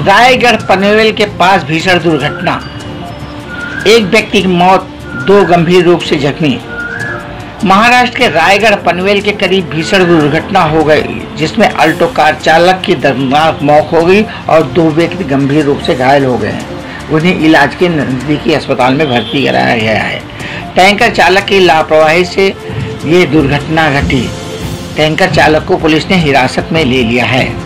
रायगढ़ पनवेल के पास भीषण दुर्घटना, एक व्यक्ति की मौत, 2 गंभीर रूप से जख्मी। महाराष्ट्र के रायगढ़ पनवेल के करीब भीषण दुर्घटना हो गई, जिसमें अल्टो कार चालक की दर्दनाक मौत हो गई और 2 व्यक्ति गंभीर रूप से घायल हो गए हैं। उन्हें इलाज के नजदीकी अस्पताल में भर्ती कराया गया है। टैंकर चालक की लापरवाही से ये दुर्घटना घटी। टैंकर चालक को पुलिस ने हिरासत में ले लिया है।